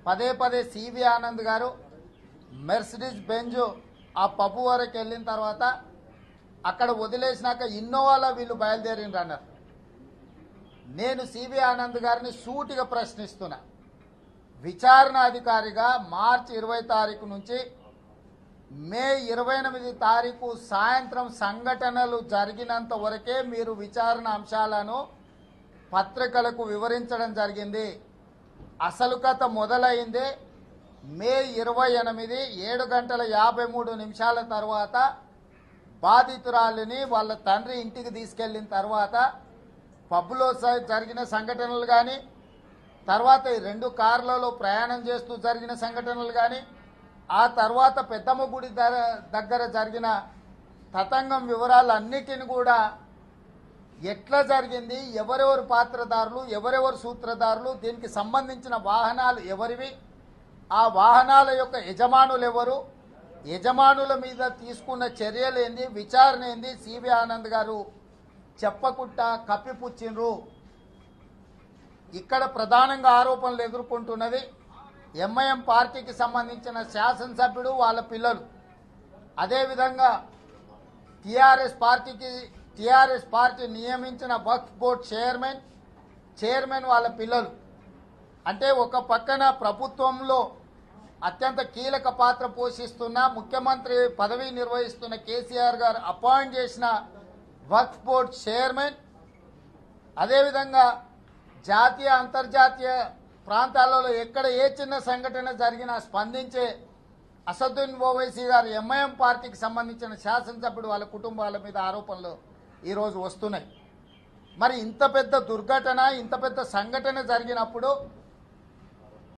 పదే పదే సివి ఆనంద్ గారు మెర్సిడీస్ బెంజ్ ఆ పబ్బు వరకు వెళ్ళిన తర్వాత అక్కడ వదిలేసినాక ఇన్నోవాలో వీళ్ళు బయలుదేరిండ్రు అన్నారు. నేను సివి ఆనంద్ గారిని సూటిగా ప్రశ్నిస్తున్నా. విచారణ అధికారిగా మార్చి 20 తారీఖు నుంచి మే 28 తారీఖు సాయంత్రం సంఘటనలు జరిగినంత వరకే మీరు విచారణ అంశాలను పత్రికలకు వివరించడం జరిగింది. అసలు కథ మొదలైంది మే 28 7:53 తర్వాత బాధితురాలిని వాళ్ళ తండ్రి ఇంటికి తీసుకెళ్లిన తర్వాత పబ్లో జరిగిన సంఘటనలు కానీ, తర్వాత ఈ 2 కార్లలో ప్రయాణం చేస్తూ జరిగిన సంఘటనలు కానీ, ఆ తర్వాత పెద్దమ్మ గుడి దగ్గర జరిగిన తతంగం వివరాలన్నిటిని కూడా ఎట్లా జరిగింది, ఎవరెవరు పాత్రదారులు, ఎవరెవరు సూత్రధారులు, దీనికి సంబంధించిన వాహనాలు ఎవరివి, ఆ వాహనాల యొక్క యజమానులు ఎవరు, యజమానుల మీద తీసుకున్న చర్యలు ఏంది, విచారణ ఏంది, సివి ఆనంద్ గారు చెప్పకుండా కప్పిపుచ్చిండ్రు. ఇక్కడ ప్రధానంగా ఆరోపణలు ఎదుర్కొంటున్నది ఎంఐఎం పార్టీకి సంబంధించిన శాసనసభ్యుడు వాళ్ళ పిల్లలు, అదేవిధంగా టీఆర్ఎస్ పార్టీ నియమించిన వక్ఫ్ బోర్డు చైర్మన్ వాళ్ళ పిల్లలు. అంటే ఒక పక్కన ప్రభుత్వంలో అత్యంత కీలక పాత్ర పోషిస్తున్న ముఖ్యమంత్రి పదవి నిర్వహిస్తున్న కేసీఆర్ గారు అపాయింట్ చేసిన వక్ఫ్ బోర్డు చైర్మన్, అదేవిధంగా జాతీయ అంతర్జాతీయ ప్రాంతాలలో ఎక్కడ ఏ చిన్న సంఘటన జరిగినా స్పందించే అసదుద్దీన్ ఓవైసీ గారు ఎంఐఎం పార్టీకి సంబంధించిన శాసనసభ్యుడు వాళ్ళ కుటుంబాల మీద ఆరోపణలు ఈరోజు వస్తున్నాయి. మరి ఇంత పెద్ద దుర్ఘటన, ఇంత పెద్ద సంఘటన జరిగినప్పుడు